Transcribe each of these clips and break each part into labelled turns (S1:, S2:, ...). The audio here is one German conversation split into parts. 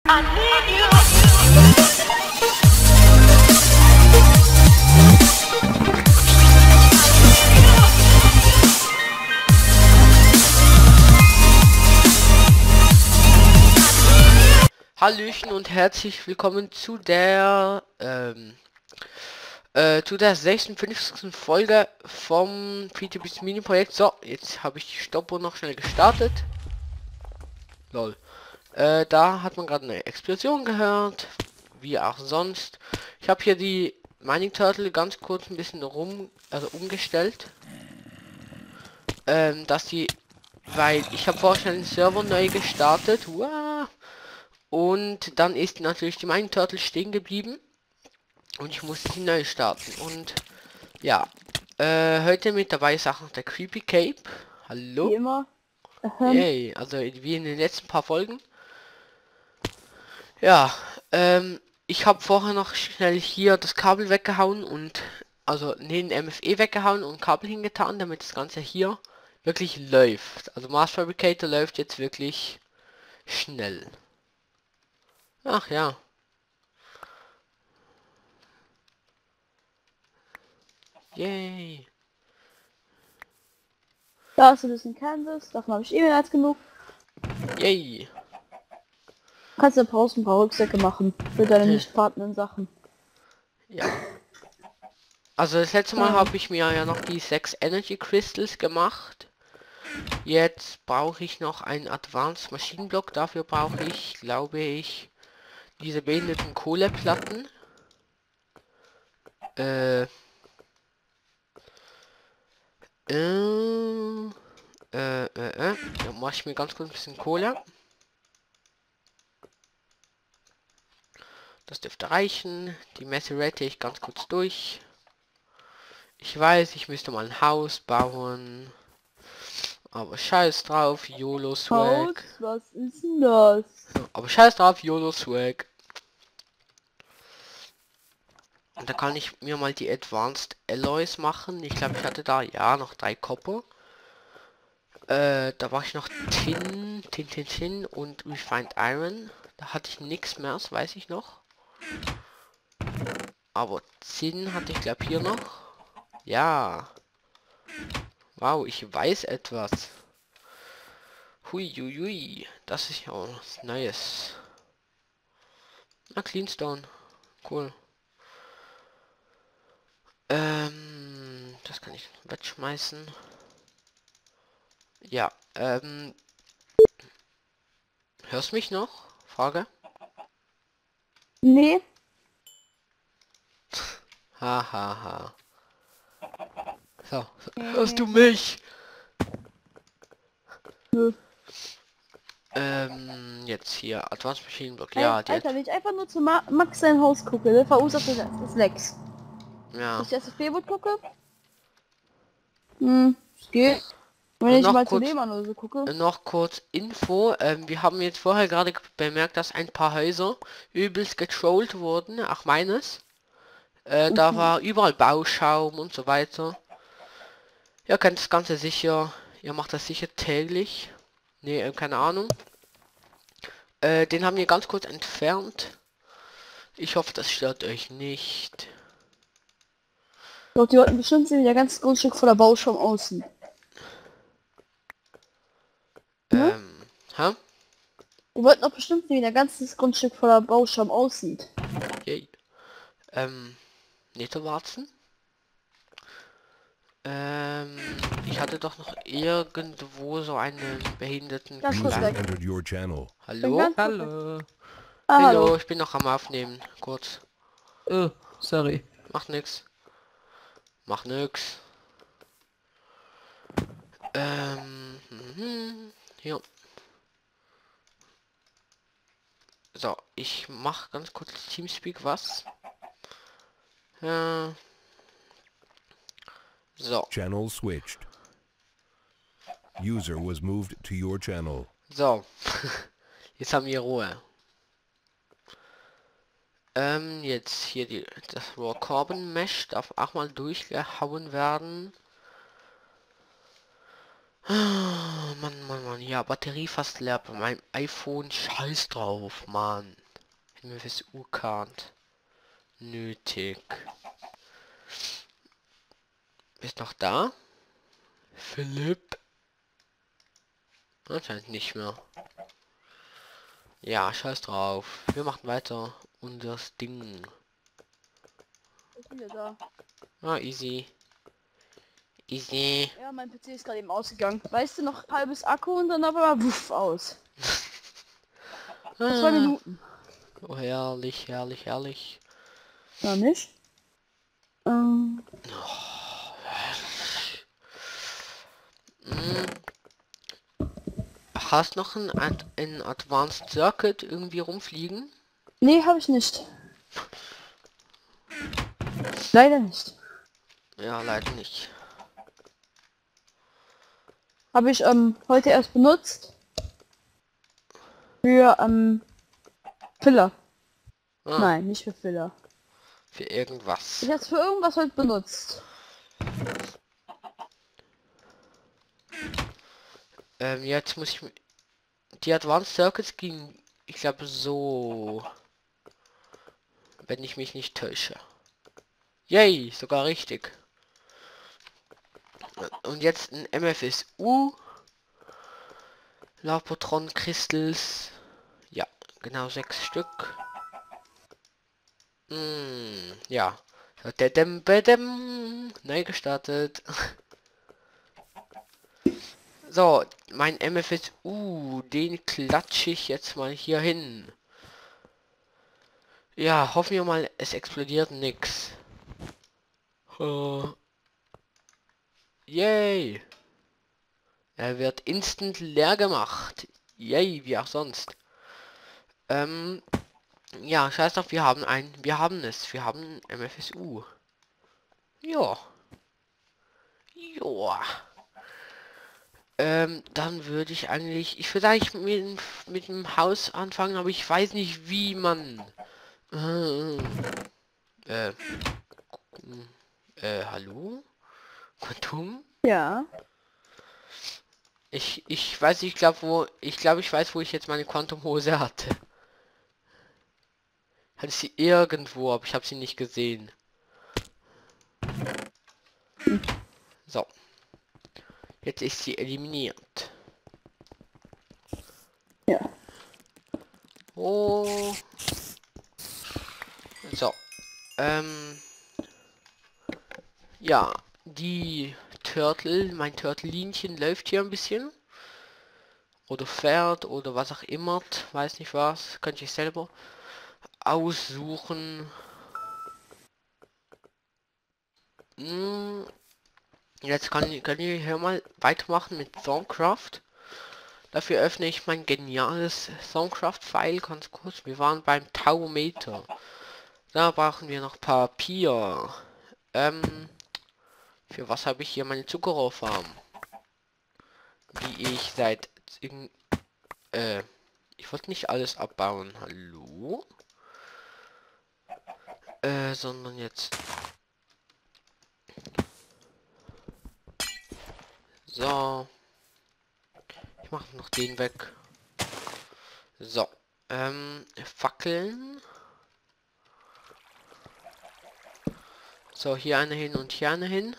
S1: I need you.
S2: Hallöchen und herzlich willkommen zu der 56. Folge vom PTBs Mini Projekt. So, jetzt habe ich die Stoppuhr noch schnell gestartet. Lol. Da hat man gerade eine Explosion gehört, wie auch sonst. Ich habe hier die Mining Turtle ganz kurz ein bisschen umgestellt, dass die, weil ich habe vorher schon den Server neu gestartet. Wow. Und dann ist natürlich die Mining Turtle stehen geblieben und ich musste sie neu starten. Und ja, heute mit dabei ist auch noch der Creepy Cape. Hallo.
S3: Wie immer.
S2: Yay, also wie in den letzten paar Folgen. Ja, ich habe vorher noch schnell hier das Kabel weggehauen und also den MFE weggehauen und Kabel hingetan, damit das Ganze hier wirklich läuft. Also Mars Fabricator läuft jetzt wirklich schnell. Ach ja. Yay.
S3: Da hast du das in Kansas, davon habe ich eh mehr als genug.
S2: Yay.
S3: Kannst du Pausen ein paar Rucksäcke machen für deine nicht vorhandenen Sachen.
S2: Ja. Also das letzte Mal habe ich mir ja noch die 6 Energy Crystals gemacht. Jetzt brauche ich noch einen Advanced Maschinenblock. Dafür brauche ich, glaube ich, diese behinderten Kohleplatten. Da mache ich mir ganz kurz ein bisschen Kohle. Das dürfte reichen. Die Messe rette ich ganz kurz durch. Ich weiß, ich müsste mal ein Haus bauen. Aber scheiß drauf, YOLO Swag.
S3: Was ist denn das?
S2: Aber scheiß drauf, YOLO Swag. Und da kann ich mir mal die Advanced Alloys machen. Ich glaube, ich hatte da ja noch 3 Copper. Da war ich noch Tin und Refined Iron. Da hatte ich nichts mehr, das weiß ich noch. Aber Zinn hatte ich glaube hier noch. Ja. Wow, ich weiß etwas. Hui, das ist ja auch was Neues. Na, Cleanstone. Cool. Das kann ich wegschmeißen. Ja, hörst mich noch? Frage?
S3: Nee.
S2: Hahaha. So, hörst du mich?
S3: Nö.
S2: Jetzt hier, Advanced Maschinenblock.
S3: Hey,
S2: Ja, die
S3: Alter, wenn ich einfach nur zu Max sein Haus gucke, der verursacht das Lex.
S2: ja.
S3: Wenn ich SSB-Boot gucke? Es geht. Wenn ich
S2: Noch
S3: mal zu
S2: kurz,
S3: Lehmann oder so gucke.
S2: noch kurz Info. Wir haben jetzt vorher gerade bemerkt, dass ein paar Häuser übelst getrollt wurden. Auch meines. Da war überall Bauschaum und so weiter. Ihr kennt das Ganze sicher. Ihr macht das sicher täglich. Nee, keine Ahnung. Den haben wir ganz kurz entfernt. Ich hoffe, das stört euch nicht.
S3: Doch, die wollten bestimmt sehen, wie der ganze Grundstück voller Bauschaum aussieht. Ne?
S2: Hä?
S3: Die wollten auch bestimmt sehen, wie der ganze Grundstück voller Bauschaum aussieht.
S2: Yay. Nicht zu warten. Ich hatte doch noch irgendwo so einen behinderten
S3: Ganz kurz weg.
S4: Entered your channel.
S2: Hallo?
S3: Ganz kurz weg.
S5: Hallo.
S3: Ah,
S2: Hallo, ich bin noch am Aufnehmen. Kurz.
S5: Oh, sorry.
S2: Macht nix. Mach nix. Hier. So, ich mach ganz kurz Teamspeak was. So.
S4: Channel switched. User was moved to your channel.
S2: So. Jetzt haben wir Ruhe. Jetzt hier das Raw Carbon Mesh darf auch mal durchgehauen werden. Mann. Ja, Batterie fast leer bei meinem iPhone. Scheiß drauf, Mann. MFS U-Card. Nötig. Bist noch da? Philipp? Anscheinend nicht mehr. Ja, scheiß drauf. Wir machen weiter. Und das Ding.
S3: Ich bin ja da.
S2: Ah, easy. Easy.
S3: Ja, mein PC ist gerade eben ausgegangen. Weißt du, noch halbes Akku und dann aber wuff aus. Vor 2 Minuten.
S2: Oh, herrlich.
S3: Ja, nicht?
S2: Mm, Hast noch ein Advanced Circuit irgendwie rumfliegen?
S3: Nee, habe ich nicht. Leider nicht.
S2: Ja, leider nicht.
S3: Habe ich heute erst benutzt. Für Filler.
S2: Ah,
S3: Nein, nicht für Filler.
S2: für irgendwas.
S3: Ich habe es für irgendwas heute benutzt.
S2: Jetzt muss ich... Die Advanced Circuits ging, ich glaube, so... Wenn ich mich nicht täusche. Yay, sogar richtig. Und jetzt ein MFSU. Lapotron Crystals. Ja, genau 6 Stück. Ja. Neu gestartet. So, mein MFSU, den klatsche ich jetzt mal hier hin. Ja, hoffen wir mal, es explodiert nix. Yay. Er wird instant leer gemacht. Yay, wie auch sonst. Ja, scheiß drauf, wir haben ein MFSU. Ja. Ja. Dann würde ich eigentlich, ich würde eigentlich mit dem Haus anfangen, aber ich weiß nicht, wie man. Hallo? Quantum?
S3: Ja.
S2: Ich weiß, ich glaube, ich weiß, wo ich jetzt meine Quantum-Hose hatte. Hatte sie irgendwo, aber ich habe sie nicht gesehen. So. Jetzt ist sie eliminiert.
S3: Ja.
S2: Oh. So. Ja, mein Turtlinchen läuft hier ein bisschen. Oder fährt oder was auch immer. Weiß nicht was. Könnte ich selber aussuchen. Jetzt können wir hier mal weitermachen mit Songcraft. Dafür öffne ich mein geniales Songcraft-File ganz kurz. Wir waren beim Taumeter. Da brauchen wir noch Papier. Für was habe ich hier meine Zuckerrohrfarm? Die ich seit... ich wollte nicht alles abbauen. Hallo? Sondern jetzt... So. Ich mache noch den weg. So. Fackeln. So, hier eine hin und hier eine hin.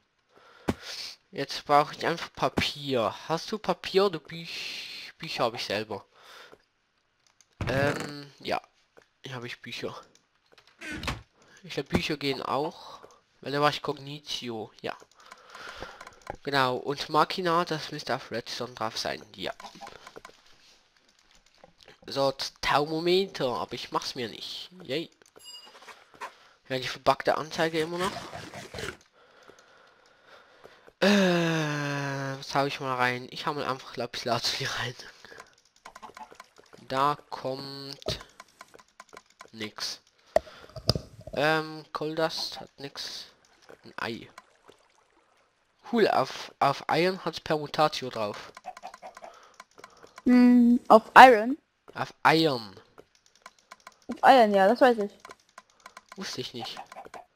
S2: Jetzt brauche ich einfach Papier. Hast du Papier oder Bücher habe ich selber? Ja. Hier habe ich Bücher. Ich glaube, Bücher gehen auch. Weil da war ich Cognitio. Ja. Genau. Und Machina, das müsste auf Redstone drauf sein. Ja. So, Thermometer. Aber ich mach's mir nicht. Yay. Ja, die verbackte Anzeige immer noch. Was habe ich mal rein? Ich habe mal einfach Lapislazuli rein. Da kommt nix. Coldust hat nix. Ein Ei. Cool, auf Iron hat's Permutatio drauf.
S3: Auf Iron.
S2: Auf Iron.
S3: Auf Iron, ja, das weiß ich.
S2: Wusste ich nicht.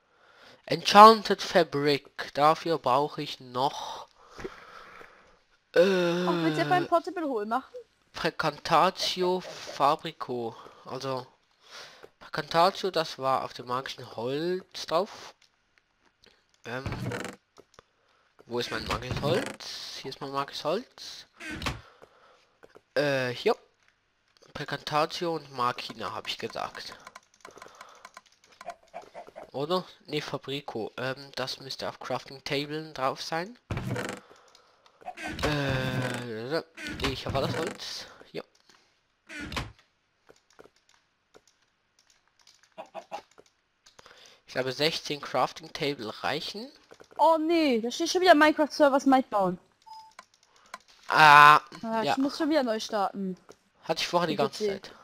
S2: Enchanted Fabric. Dafür brauche ich noch
S3: Auch willst du ja beim Portable Hole machen?
S2: Precantatio Fabrico. Also Precantatio, das war auf dem magischen Holz drauf. Wo ist mein magisches Holz? Hier ist mein magisches Holz. Hier. Precantatio und Machina habe ich gesagt. Oder? Ne, Fabrico. Das müsste auf Crafting Table drauf sein. Ich habe das Holz. Ja. Ich glaube 16 Crafting Table reichen.
S3: Oh nee, da steht schon wieder Minecraft Servers Might bauen.
S2: Ah,
S3: Ah,
S2: ja.
S3: ich muss schon wieder neu starten.
S2: Hatte ich vorher die ganze
S3: PC.
S2: Zeit.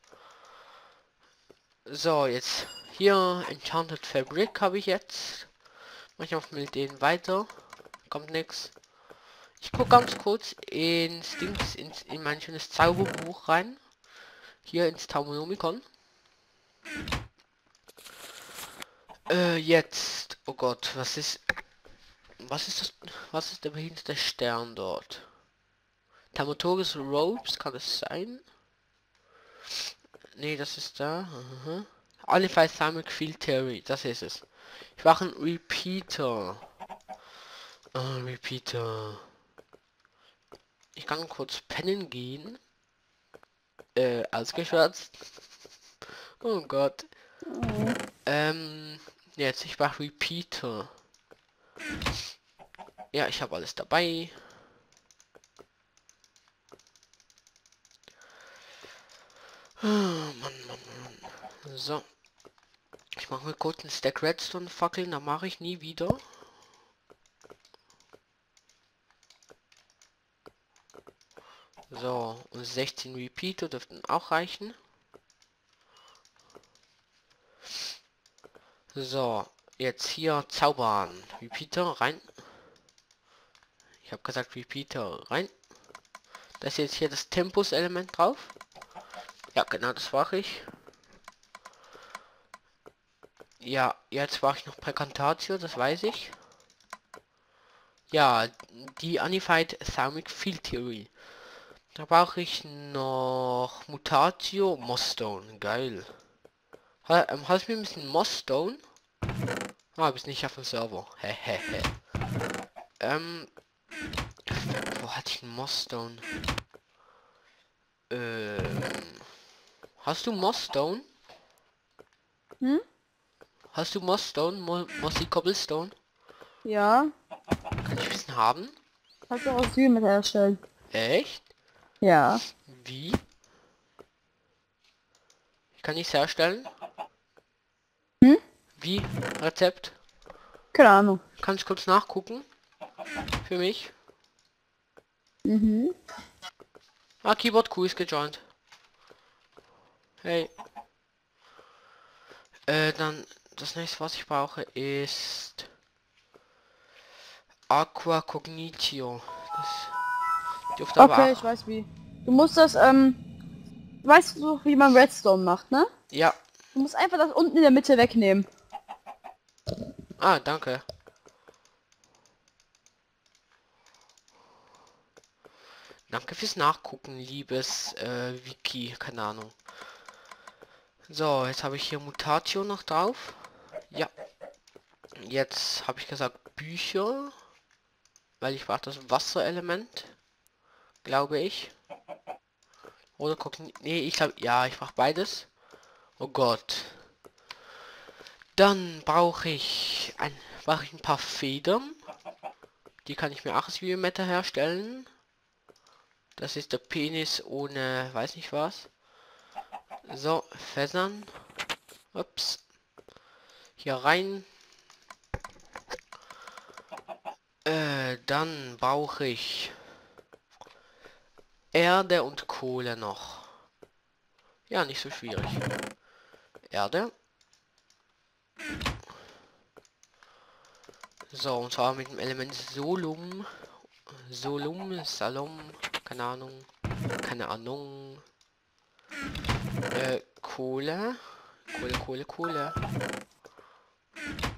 S2: So, jetzt hier Enchanted Fabric habe ich jetzt. Mach ich auch mit denen weiter. Kommt nix. Ich gucke ganz kurz ins Dings, in mein schönes Zauberbuch rein. Hier ins Taumonomicon. Jetzt. Oh Gott, was ist das? Was ist der behinderte Stern dort? Tamotoris Robes, kann es sein? Nee, das ist da. Alify Thermic Field Theory, das ist es. Ich mache einen Repeater. Repeater. Ich kann kurz pennen gehen. Ausgeschwärzt. Oh Gott. Jetzt, ich mache Repeater. Ja, ich habe alles dabei. Mann. So. Ich mache mir kurz einen Stack Redstone Fackeln, da mache ich nie wieder. So, und 16 Repeater dürften auch reichen. So, jetzt hier zaubern. Repeater rein. Ich habe gesagt Repeater rein. Das ist jetzt hier das Tempus-Element drauf. Ja, genau, das mache ich. Ja, jetzt mache ich noch Precantatio, das weiß ich. Ja, die Unified Thermic Field Theory. Da brauche ich noch Mutatio Mossstone. Geil. Hast du mir ein bisschen Mossstone? Ah, bist nicht auf dem Server. Hehehe. Wo hatte ich einen Mossstone? Hast du Mossstone?
S3: Hm?
S2: Hast du Mossstone? Mossy Cobblestone?
S3: Ja.
S2: Kann ich wissen haben?
S3: Kannst du auch aus Süd mit herstellen.
S2: Echt?
S3: Ja.
S2: Wie? Ich kann nichts herstellen.
S3: Hm?
S2: Wie? Rezept?
S3: Keine Ahnung.
S2: Kannst du kurz nachgucken? Für mich?
S3: Mhm.
S2: Ah, Keyboard Q ist gejoint. Hey. Dann das nächste, was ich brauche, ist Aqua Cognitio. Das dürfte aber
S3: Okay,
S2: auch.
S3: ich weiß wie. Du musst das, weißt du, wie man Redstone macht, ne?
S2: Ja.
S3: Du musst einfach das unten in der Mitte wegnehmen.
S2: Ah, danke. Danke fürs Nachgucken, liebes Wiki, keine Ahnung. So, jetzt habe ich hier Mutatio noch drauf. Ja. Jetzt habe ich gesagt Bücher, weil ich brauche das Wasserelement, glaube ich. Oder gucken. Nee, ich glaube, ja, ich brauche beides. Oh Gott. Dann brauche ich ein paar Federn. Die kann ich mir auch als Biometer herstellen. Das ist der Penis ohne, weiß nicht was. So, Fässern. Ups. Hier rein. Dann brauche ich Erde und Kohle noch. Ja, nicht so schwierig. Erde. So, und zwar mit dem Element Solum. Salom, keine Ahnung. Kohle. Kohle. Kohle.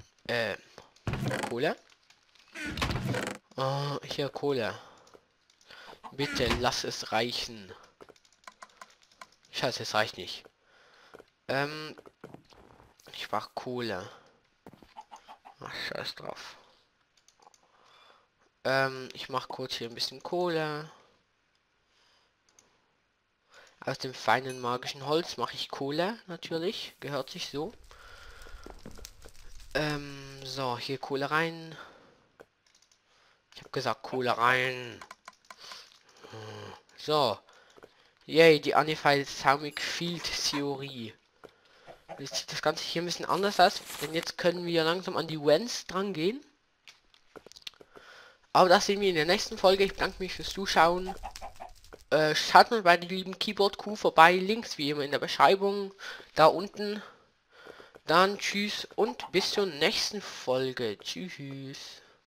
S2: Hier Kohle. Bitte lass es reichen. Scheiße, es reicht nicht. Ich mach Kohle. Ach, scheiß drauf. Ich mach kurz hier ein bisschen Kohle. Aus dem feinen magischen Holz mache ich Kohle, natürlich. Gehört sich so. So, hier Kohle rein. Ich habe gesagt, Kohle rein. So. Yay, die Unified Atomic Field Theorie. Jetzt sieht das Ganze hier ein bisschen anders aus, denn jetzt können wir langsam an die Vents dran gehen. Aber das sehen wir in der nächsten Folge. Ich bedanke mich fürs Zuschauen. Schaut mal bei der lieben Keyboard Crew vorbei. Links wie immer in der Beschreibung. Da unten. Dann tschüss und bis zur nächsten Folge. Tschüss.